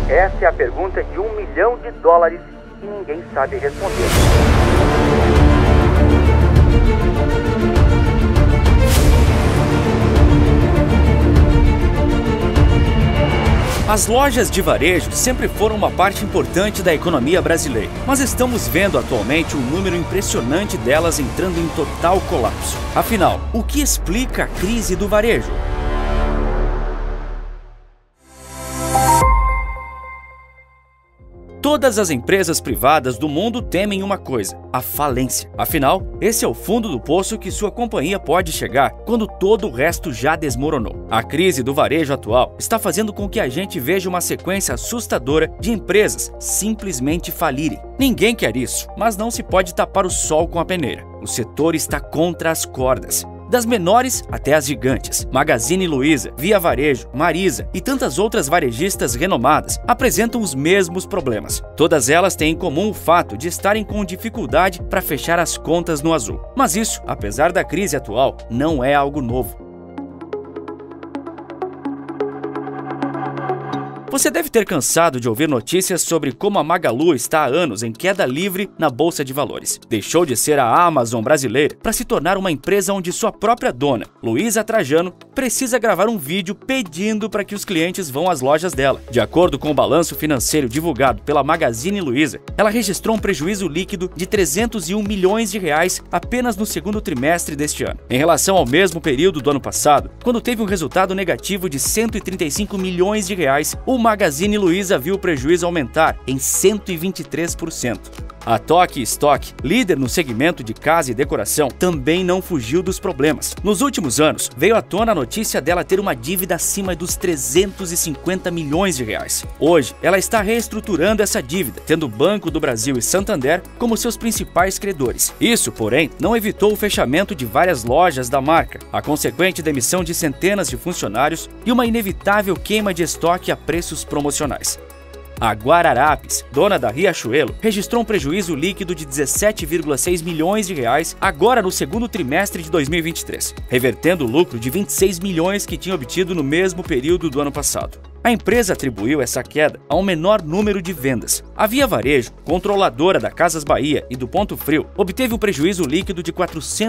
Essa é a pergunta de $1 milhão e ninguém sabe responder. As lojas de varejo sempre foram uma parte importante da economia brasileira, mas estamos vendo atualmente um número impressionante delas entrando em total colapso. Afinal, o que explica a crise do varejo? Todas as empresas privadas do mundo temem uma coisa: a falência. Afinal, esse é o fundo do poço que sua companhia pode chegar quando todo o resto já desmoronou. A crise do varejo atual está fazendo com que a gente veja uma sequência assustadora de empresas simplesmente falirem. Ninguém quer isso, mas não se pode tapar o sol com a peneira. O setor está contra as cordas. Das menores até as gigantes, Magazine Luiza, Via Varejo, Marisa e tantas outras varejistas renomadas apresentam os mesmos problemas. Todas elas têm em comum o fato de estarem com dificuldade para fechar as contas no azul. Mas isso, apesar da crise atual, não é algo novo. Você deve ter cansado de ouvir notícias sobre como a Magalu está há anos em queda livre na Bolsa de Valores. Deixou de ser a Amazon brasileira para se tornar uma empresa onde sua própria dona, Luísa Trajano, precisa gravar um vídeo pedindo para que os clientes vão às lojas dela. De acordo com o balanço financeiro divulgado pela Magazine Luiza, ela registrou um prejuízo líquido de R$301 milhões apenas no segundo trimestre deste ano, em relação ao mesmo período do ano passado, quando teve um resultado negativo de R$135 milhões. O Magazine Luiza viu o prejuízo aumentar em 123%. A Toque Stock, líder no segmento de casa e decoração, também não fugiu dos problemas. Nos últimos anos, veio à tona a notícia dela ter uma dívida acima dos R$350 milhões. Hoje, ela está reestruturando essa dívida, tendo o Banco do Brasil e Santander como seus principais credores. Isso, porém, não evitou o fechamento de várias lojas da marca, a consequente demissão de centenas de funcionários e uma inevitável queima de estoque a preços promocionais. A Guararapes, dona da Riachuelo, registrou um prejuízo líquido de R$17,6 milhões agora no segundo trimestre de 2023, revertendo o lucro de R$26 milhões que tinha obtido no mesmo período do ano passado. A empresa atribuiu essa queda a um menor número de vendas. A Via Varejo, controladora da Casas Bahia e do Ponto Frio, obteve um prejuízo líquido de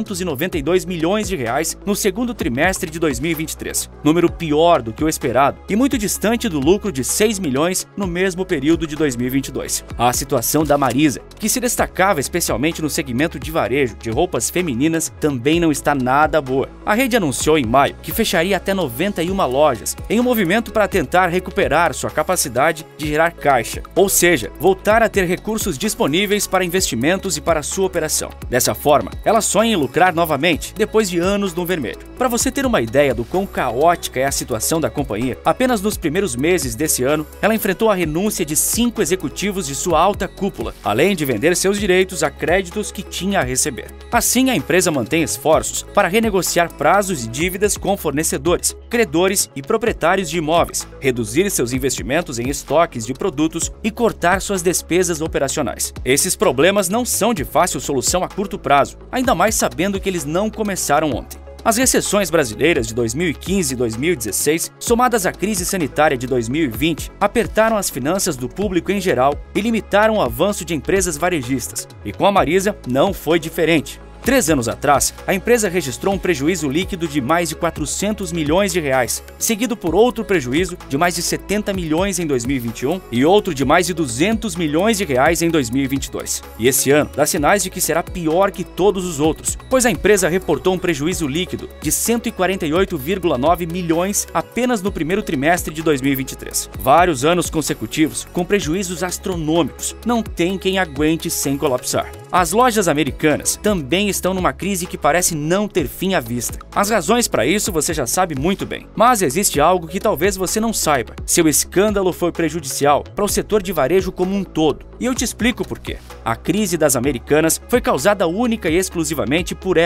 R$492 milhões no segundo trimestre de 2023, número pior do que o esperado e muito distante do lucro de R$6 milhões no mesmo período de 2022. A situação da Marisa, que se destacava especialmente no segmento de varejo de roupas femininas, também não está nada boa. A rede anunciou em maio que fecharia até 91 lojas, em um movimento para tentar recuperar sua capacidade de gerar caixa, ou seja, voltar a ter recursos disponíveis para investimentos e para sua operação. Dessa forma, ela sonha em lucrar novamente, depois de anos no vermelho. Para você ter uma ideia do quão caótica é a situação da companhia, apenas nos primeiros meses desse ano, ela enfrentou a renúncia de 5 executivos de sua alta cúpula, além de vender seus direitos a créditos que tinha a receber. Assim, a empresa mantém esforços para renegociar prazos e dívidas com fornecedores, credores e proprietários de imóveis, reduzir seus investimentos em estoques de produtos e cortar suas despesas operacionais. Esses problemas não são de fácil solução a curto prazo, ainda mais sabendo que eles não começaram ontem. As recessões brasileiras de 2015 e 2016, somadas à crise sanitária de 2020, apertaram as finanças do público em geral e limitaram o avanço de empresas varejistas. E com a Marisa não foi diferente. 3 anos atrás, a empresa registrou um prejuízo líquido de mais de R$400 milhões, seguido por outro prejuízo de mais de R$70 milhões em 2021 e outro de mais de R$200 milhões em 2022. E esse ano dá sinais de que será pior que todos os outros, pois a empresa reportou um prejuízo líquido de R$148,9 milhões apenas no primeiro trimestre de 2023. Vários anos consecutivos com prejuízos astronômicos. Não tem quem aguente sem colapsar. As lojas americanas também estão numa crise que parece não ter fim à vista. As razões para isso você já sabe muito bem, mas existe algo que talvez você não saiba. Seu escândalo foi prejudicial para o setor de varejo como um todo. E eu te explico por quê. A crise das americanas foi causada única e exclusivamente por ela.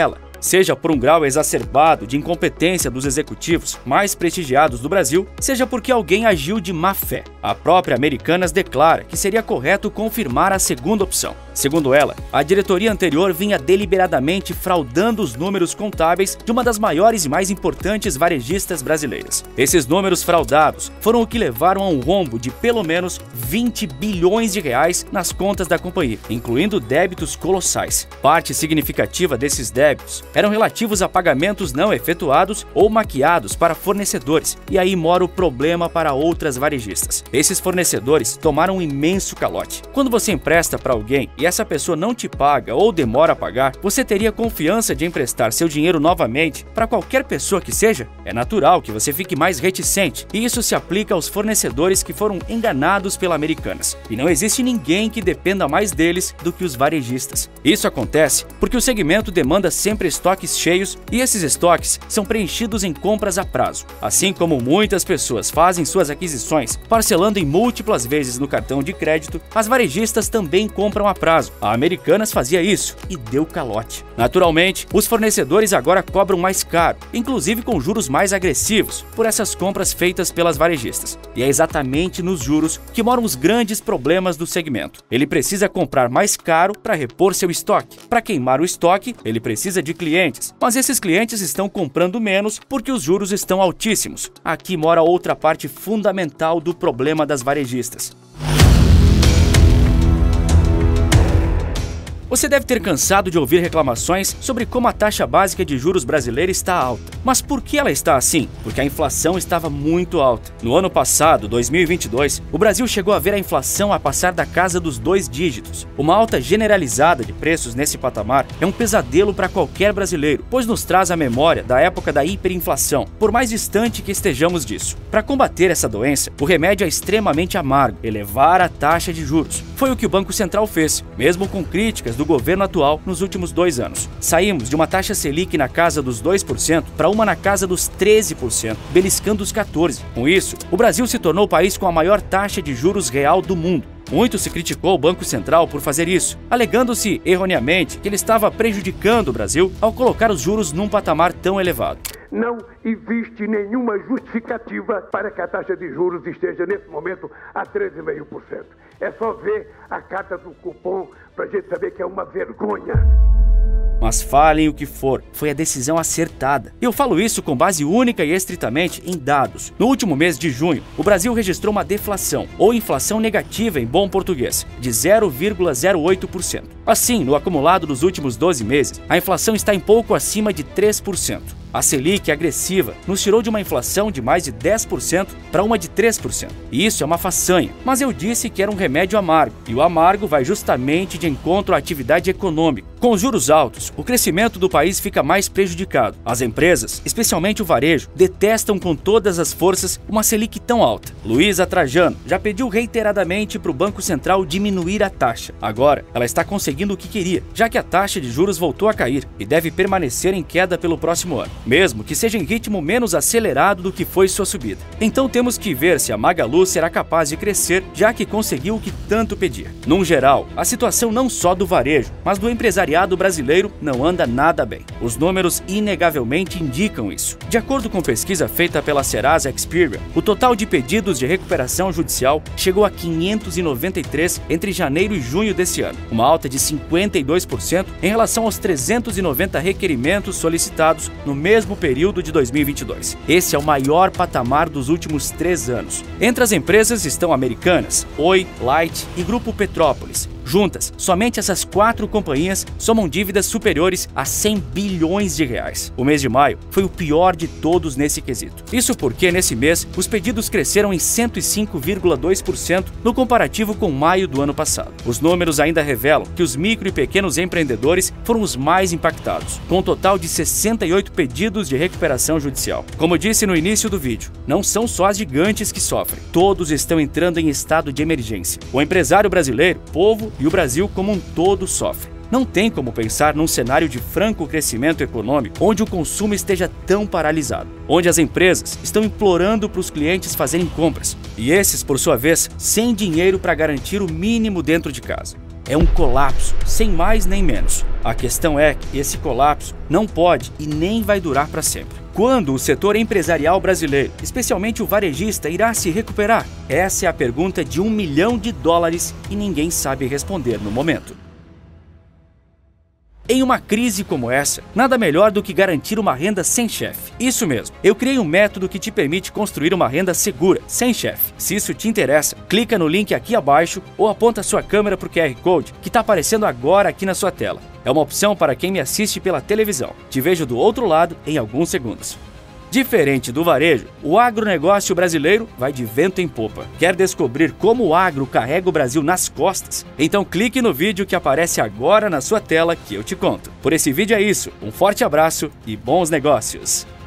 seja por um grau exacerbado de incompetência dos executivos mais prestigiados do Brasil, seja porque alguém agiu de má fé. A própria Americanas declara que seria correto confirmar a segunda opção. Segundo ela, a diretoria anterior vinha deliberadamente fraudando os números contábeis de uma das maiores e mais importantes varejistas brasileiras. Esses números fraudados foram o que levaram a um rombo de pelo menos 20 bilhões de reais nas contas da companhia, incluindo débitos colossais. Parte significativa desses débitos eram relativos a pagamentos não efetuados ou maquiados para fornecedores, e aí mora o problema para outras varejistas. Esses fornecedores tomaram um imenso calote. Quando você empresta para alguém e essa pessoa não te paga ou demora a pagar, você teria confiança de emprestar seu dinheiro novamente para qualquer pessoa que seja? É natural que você fique mais reticente, e isso se aplica aos fornecedores que foram enganados pela Americanas. E não existe ninguém que dependa mais deles do que os varejistas. Isso acontece porque o segmento demanda sempre estoques cheios, e esses estoques são preenchidos em compras a prazo. Assim como muitas pessoas fazem suas aquisições parcelando em múltiplas vezes no cartão de crédito, as varejistas também compram a prazo. A Americanas fazia isso e deu calote. Naturalmente, os fornecedores agora cobram mais caro, inclusive com juros mais agressivos, por essas compras feitas pelas varejistas. E é exatamente nos juros que moram os grandes problemas do segmento. Ele precisa comprar mais caro para repor seu estoque. Para queimar o estoque, ele precisa de clientes, mas esses clientes estão comprando menos porque os juros estão altíssimos. Aqui mora outra parte fundamental do problema das varejistas. Você deve ter cansado de ouvir reclamações sobre como a taxa básica de juros brasileira está alta. Mas por que ela está assim? Porque a inflação estava muito alta. No ano passado, 2022, o Brasil chegou a ver a inflação a passar da casa dos 2 dígitos. Uma alta generalizada de preços nesse patamar é um pesadelo para qualquer brasileiro, pois nos traz a memória da época da hiperinflação, por mais distante que estejamos disso. Para combater essa doença, o remédio é extremamente amargo: elevar a taxa de juros. Foi o que o Banco Central fez, mesmo com críticas do governo atual nos últimos 2 anos. Saímos de uma taxa Selic na casa dos 2% para uma na casa dos 13%, beliscando os 14%. Com isso, o Brasil se tornou o país com a maior taxa de juros real do mundo. Muito se criticou o Banco Central por fazer isso, alegando-se erroneamente que ele estava prejudicando o Brasil ao colocar os juros num patamar tão elevado. Não existe nenhuma justificativa para que a taxa de juros esteja nesse momento a 13,5%. É só ver a carta do cupom para a gente saber que é uma vergonha. Mas falem o que for, foi a decisão acertada. Eu falo isso com base única e estritamente em dados. No último mês de junho, o Brasil registrou uma deflação, ou inflação negativa em bom português, de 0,08%. Assim, no acumulado dos últimos 12 meses, a inflação está em pouco acima de 3%. A Selic agressiva nos tirou de uma inflação de mais de 10% para uma de 3%. E isso é uma façanha, mas eu disse que era um remédio amargo, e o amargo vai justamente de encontro à atividade econômica. Com os juros altos, o crescimento do país fica mais prejudicado. As empresas, especialmente o varejo, detestam com todas as forças uma Selic tão alta. Luísa Trajano já pediu reiteradamente para o Banco Central diminuir a taxa. Agora, ela está conseguindo o que queria, já que a taxa de juros voltou a cair e deve permanecer em queda pelo próximo ano, mesmo que seja em ritmo menos acelerado do que foi sua subida. Então temos que ver se a Magalu será capaz de crescer, já que conseguiu o que tanto pedia. Num geral, a situação não só do varejo, mas do empresariado brasileiro não anda nada bem. Os números inegavelmente indicam isso. De acordo com pesquisa feita pela Serasa Experian, o total de pedidos de recuperação judicial chegou a 593 entre janeiro e junho desse ano, uma alta de 52% em relação aos 390 requerimentos solicitados no mesmo período de 2022. Esse é o maior patamar dos últimos 3 anos. Entre as empresas estão Americanas, Oi, Light e Grupo Petrópolis. Juntas, somente essas 4 companhias somam dívidas superiores a 100 bilhões de reais. O mês de maio foi o pior de todos nesse quesito. Isso porque, nesse mês, os pedidos cresceram em 105,2% no comparativo com maio do ano passado. Os números ainda revelam que os micro e pequenos empreendedores foram os mais impactados, com um total de 68 pedidos de recuperação judicial. Como disse no início do vídeo, não são só as gigantes que sofrem. Todos estão entrando em estado de emergência. O empresário brasileiro, povo e o Brasil como um todo sofre. Não tem como pensar num cenário de franco crescimento econômico onde o consumo esteja tão paralisado, onde as empresas estão implorando para os clientes fazerem compras, e esses, por sua vez, sem dinheiro para garantir o mínimo dentro de casa. É um colapso, sem mais nem menos. A questão é que esse colapso não pode e nem vai durar para sempre. Quando o setor empresarial brasileiro, especialmente o varejista, irá se recuperar? Essa é a pergunta de $1 milhão e ninguém sabe responder no momento. Em uma crise como essa, nada melhor do que garantir uma renda sem chefe. Isso mesmo, eu criei um método que te permite construir uma renda segura, sem chefe. Se isso te interessa, clica no link aqui abaixo ou aponta sua câmera para o QR Code que está aparecendo agora aqui na sua tela. É uma opção para quem me assiste pela televisão. Te vejo do outro lado em alguns segundos. Diferente do varejo, o agronegócio brasileiro vai de vento em popa. Quer descobrir como o agro carrega o Brasil nas costas? Então clique no vídeo que aparece agora na sua tela que eu te conto. Por esse vídeo é isso, um forte abraço e bons negócios!